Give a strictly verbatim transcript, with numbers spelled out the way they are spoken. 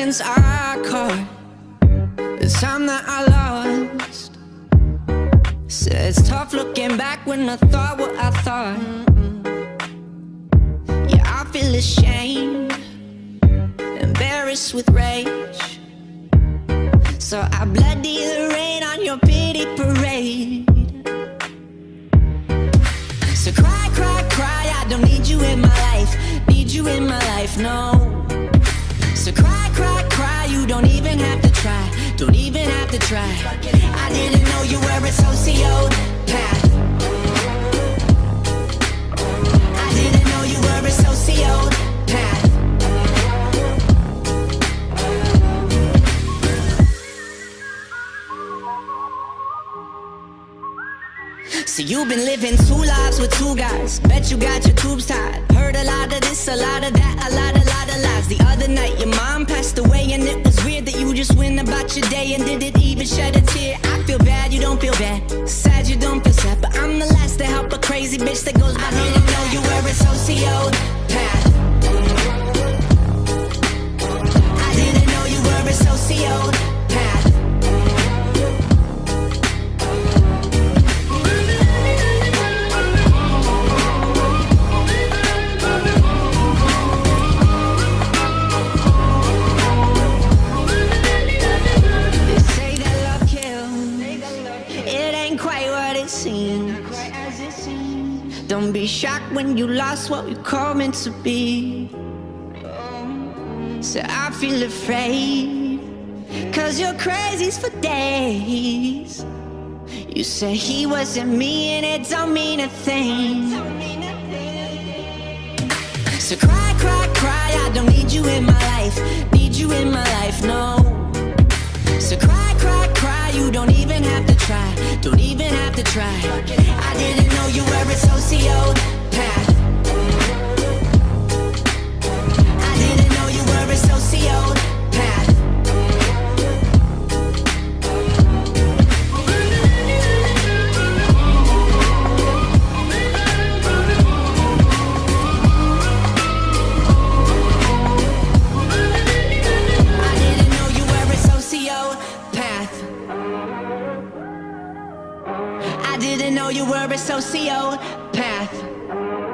moments I caught, the time that I lost. Said it's tough looking back when I thought what I thought. Yeah, I feel ashamed, embarrassed with rage, so I bloody the rain on your pity parade. So cry, cry, cry, I don't need you in my life, need you in my life, no. So cry, cry, cry, you don't even have to try, don't even have to try. I didn't know you were a sociopath. I didn't know you were a sociopath. So you've been living two lives with two guys, bet you got your tubes tied. Heard a lot of this, a lot of that, a lot, a lot of lies. The other night your mom passed away, and it was weird that you just went about your day and didn't even shed a tear. I feel bad, you don't feel bad, sad, you don't feel sad, but I'm the last to help a crazy bitch that goes by. I didn't know you were a sociopath. I didn't know you were a sociopath. Don't be shocked when you lost what we call meant to be. So I feel afraid, cause you're crazy for days. You say he wasn't me and it don't mean a thing. So cry, cry, cry, I don't need you in my life, need you in my life, no. So cry, cry, cry, you don't even have to try, don't even have to try. I didn't know you were a sociopath. I didn't know you were a sociopath. I didn't know you were a sociopath. I didn't know you were a sociopath.